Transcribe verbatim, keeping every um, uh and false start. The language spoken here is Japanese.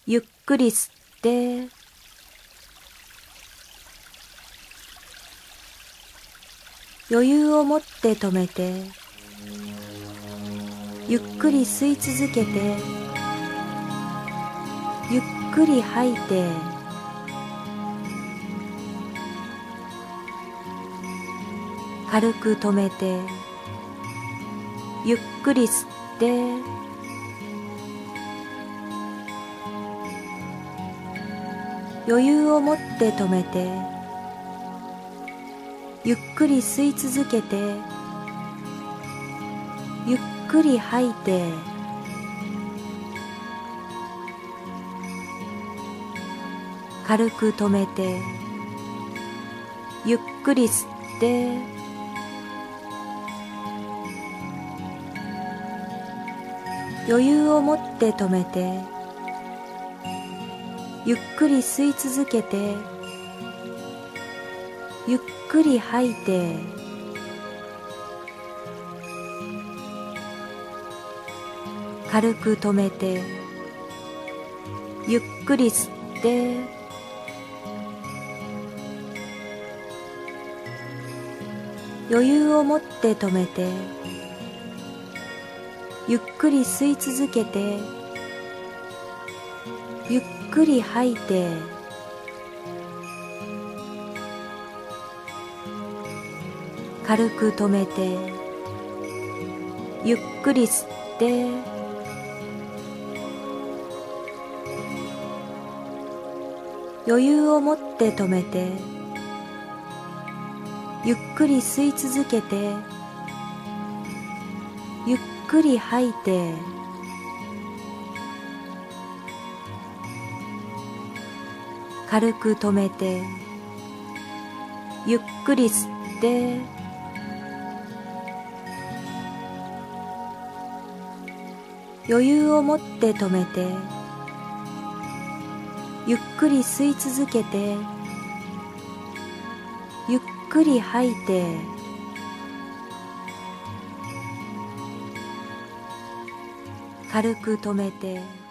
ゆっくり吸って、余裕を持って止めて、ゆっくり吸い続けて、ゆっくり吐いて、軽く止めて、ゆっくり吸って、余裕を持って止めて、ゆっくり吸い続けて、ゆっくり吐いて、軽く止めて、ゆっくり吸って、余裕を持って止めて、ゆっくり吸い続けて、ゆっくり吐いて、軽く止めて、ゆっくり吸って、余裕を持って止めて、ゆっくり吸い続けて、ゆっくり吐いて、軽く止めて、ゆっくり吸って、余裕を持って止めて、ゆっくり吸い続けて、ゆっくり吐いて、軽く止めて、ゆっくり吸って、余裕を持って止めて、ゆっくり吸い続けて、ゆっくり吐いて、軽く止めて、